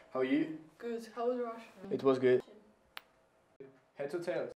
How are you? Good. How was Russia? It was good. Heads or tails?